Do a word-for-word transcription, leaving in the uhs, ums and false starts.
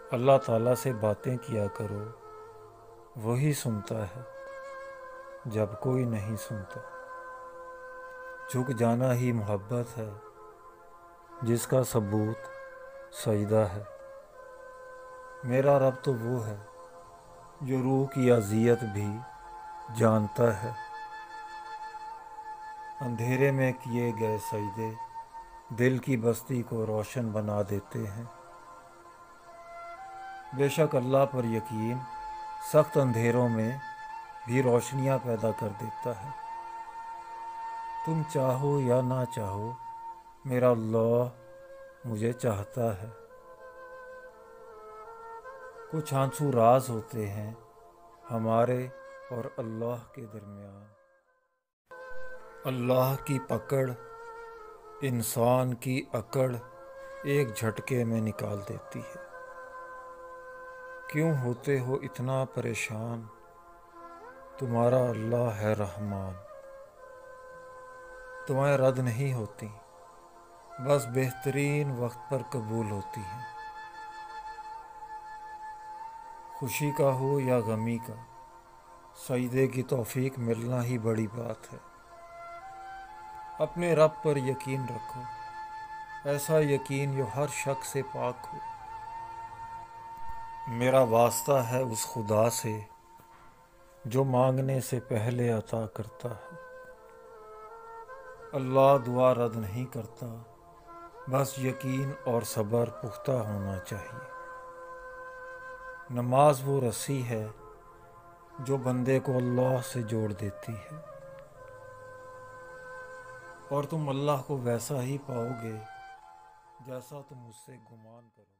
اللہ تعالیٰ سے باتیں کیا کرو، وہی سنتا ہے جب کوئی نہیں سنتا۔ جھک جانا ہی محبت ہے، جس کا ثبوت سجدہ ہے۔ میرا رب تو وہ ہے جو روح کی اذیت بھی جانتا ہے۔ اندھیرے میں کیے گئے سجدے دل کی بستی کو روشن بنا دیتے ہیں۔ بے شک اللہ پر یقین سخت اندھیروں میں بھی روشنیاں پیدا کر دیتا ہے۔ تم چاہو یا نہ چاہو، میرا اللہ مجھے چاہتا ہے۔ کچھ آنسو راز ہوتے ہیں ہمارے اور اللہ کے درمیان۔ اللہ کی پکڑ انسان کی اکڑ ایک جھٹکے میں نکال دیتی ہے۔ کیوں ہوتے ہو اتنا پریشان، تمہارا اللہ ہے رحمان۔ دعائیں رد نہیں ہوتی، بس بہترین وقت پر قبول ہوتی ہیں۔ خوشی کا ہو یا غمی کا، سجدے کی توفیق ملنا ہی بڑی بات ہے۔ اپنے رب پر یقین رکھو، ایسا یقین جو ہر شک سے پاک ہو۔ میرا واسطہ ہے اس خدا سے جو مانگنے سے پہلے عطا کرتا ہے۔ اللہ دعا رد نہیں کرتا، بس یقین اور صبر پختہ ہونا چاہیے۔ نماز وہ رسی ہے جو بندے کو اللہ سے جوڑ دیتی ہے، اور تم اللہ کو ویسا ہی پاؤ گے جیسا تم اس سے گمان کرو۔